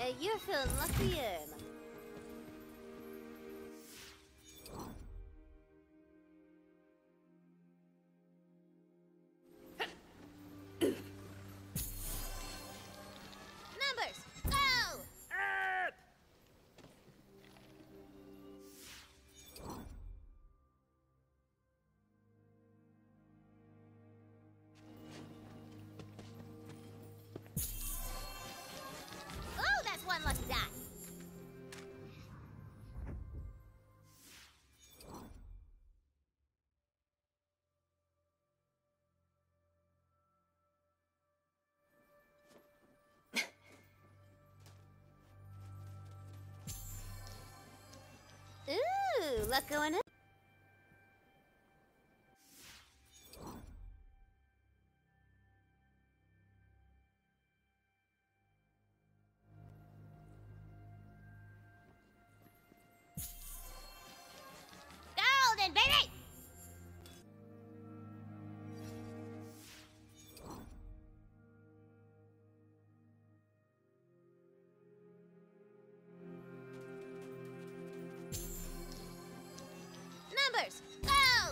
You're feeling luckier. Numbers, go! Oh, that's one lucky die. Ooh, luck going up. Golden, baby! Numbers, go!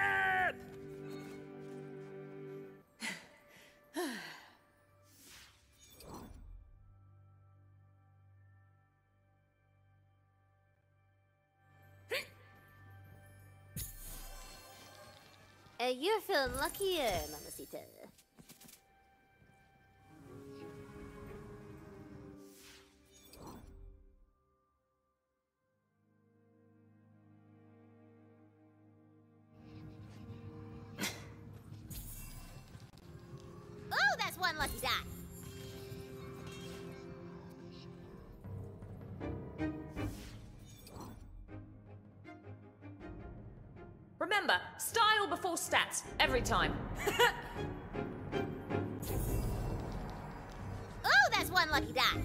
You're feeling luckier, Mamacita. Oh, that's one lucky die. Remember, style before stats, every time. Oh, that's one lucky die.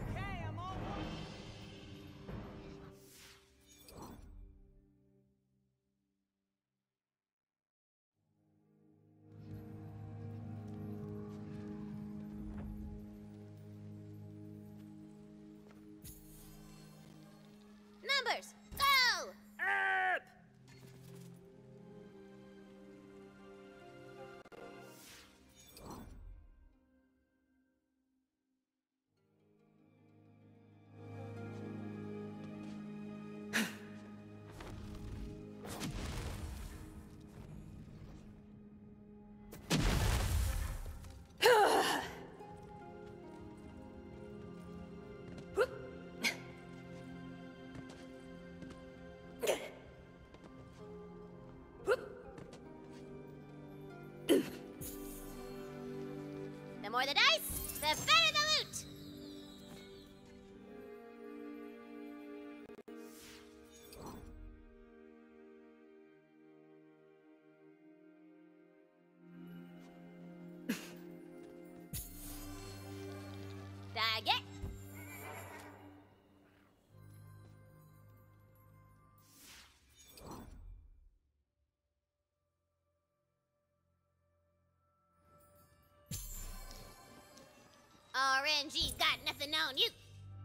Numbers, go! The more the dice, the better the loot! Target! RNG's got nothing on you.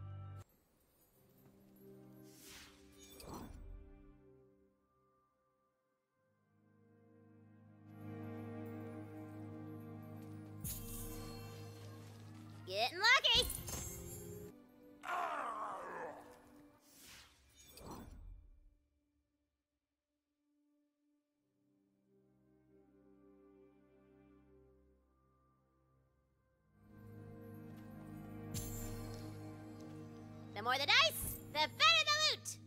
Getting lucky. The more the dice, the better the loot!